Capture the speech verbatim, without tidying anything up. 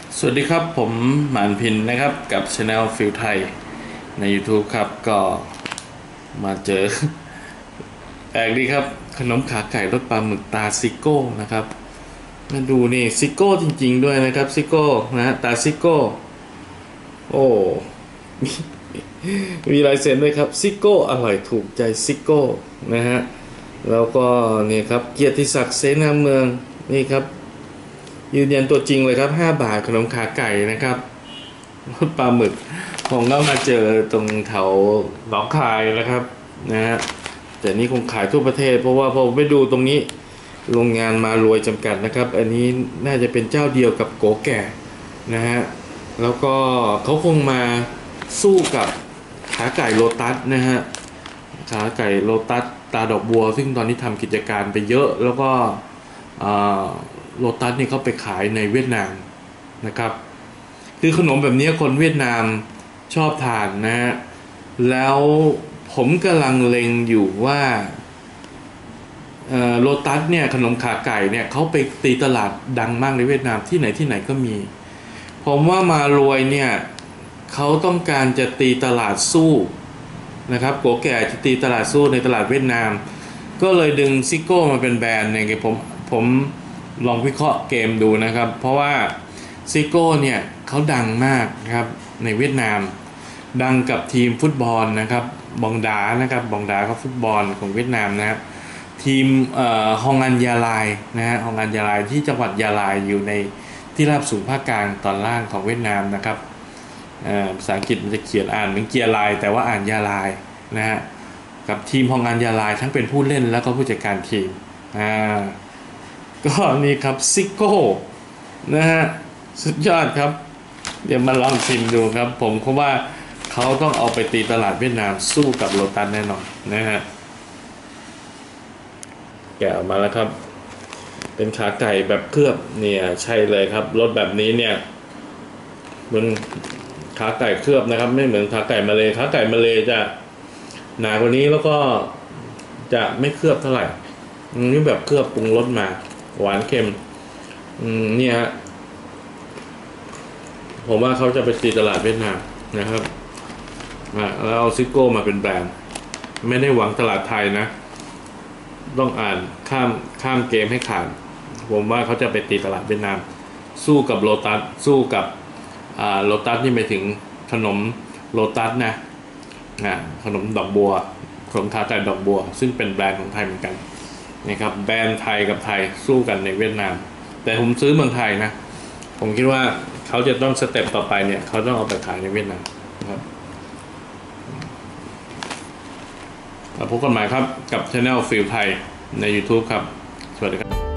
สวัสดีครับผมหมานพินนะครับกับ Channel ฟิลไทยใน YouTube ครับก็มาเจอแปลกดีครับขนมขาไก่รสปลาหมึกตาซิโก้นะครับมาดูนี่ซิโก้จริงๆด้วยนะครับซิโก้นะฮะตาซิโก้โอ้มีมีลายเซ็นด้วยครับซิโก้อร่อยถูกใจซิโก้นะฮะแล้วก็นี่ครับเกียรติศักดิ์เสนาเมืองนี่ครับยืนยันตัวจริงเลยครับห้าบาทขนมขาไก่นะครับรสปลาหมึกผมก็มาเจอตรงแถวหนองคายนะครับนะฮะแต่นี่คงขายทั่วประเทศเพราะว่าพอไปดูตรงนี้โรงงานมารวยจำกัดนะครับอันนี้น่าจะเป็นเจ้าเดียวกับโกแก่นะฮะแล้วก็เขาคงมาสู้กับขาไก่โลตัสนะฮะขาไก่โลตัสตาดอกบัวซึ่งตอนนี้ทำกิจการไปเยอะแล้วก็โลตัสนี่เขาไปขายในเวียดนามนะครับคือขนมแบบนี้คนเวียดนามชอบทานนะฮะแล้วผมกำลังเล็งอยู่ว่าโลตัสเนี่ยขนมขาไก่เนี่ยเขาไปตีตลาดดังมากในเวียดนามที่ไหนที่ไหนก็มีผมว่ามารวยเนี่ยเขาต้องการจะตีตลาดสู้นะครับโกแก่จะตีตลาดสู้ในตลาดเวียดนามก็เลยดึงซิโก้มาเป็นแบรนด์เนี่ยผมผมลองวิเคราะห์เกมดูนะครับเพราะว่าซิโก้เนี่ยเขาดังมากนะครับในเวียดนามดังกับทีมฟุตบอลนะครับบองดานะครับบองดาก็ฟุตบอลของเวียดนามนะครับทีมฮองอันยาลายนะฮะฮองอันยาลายที่จังหวัดยาลายอยู่ในที่ราบสูงภาคกลางตอนล่างของเวียดนามนะครับภาษาอังกฤษมันจะเขียนอ่านเหมือนเกียร์ลายแต่ว่าอ่านยาลายนะฮะกับทีมฮองอันยาลายทั้งเป็นผู้เล่นแล้วก็ผู้จัดการทีมอ่าก็นี่ครับซิโก้นะฮะสุดยอดครับเดี๋ยวมาลองชิมดูครับผมเพราะว่าเขาต้องเอาไปตีตลาดเวียดนามสู้กับโลตัสแน่นอนนะฮะแกะออกมาแล้วครับเป็นขาไก่แบบเคลือบเนี่ยใช่เลยครับรสแบบนี้เนี่ยเหมือนขาไก่เคลือบนะครับไม่เหมือนขาไก่มาเลยขาไก่มาเลยจะหนากว่านี้แล้วก็จะไม่เคลือบเท่าไหร่นี่แบบเคลือบปรุงรสมาหวานเค็มเนี่ยฮะผมว่าเขาจะไปตีตลาดเวียดนามนะครับแล้วเอาซิโก้มาเป็นแบรนด์ไม่ได้หวังตลาดไทยนะต้องอ่านข้ามข้ามเกมให้ขาดผมว่าเขาจะไปตีตลาดเวียดนามสู้กับโลตัสสู้กับโลตัสนี่ไปถึงขนมโลตัสนะขนมดอกบัวขนมขาไก่ดอกบัวซึ่งเป็นแบรนด์ของไทยเหมือนกันนะครับแบรนด์ไทยกับไทยสู้กันในเวียดนามแต่ผมซื้อเมืองไทยนะผมคิดว่าเขาจะต้องสเต็ปต่อไปเนี่ยเขาต้องเอาไปขายในเวียดนามนะครับพบกันใหม่ครับกับ Channel ฟิลไทยใน YouTube ครับสวัสดีครับ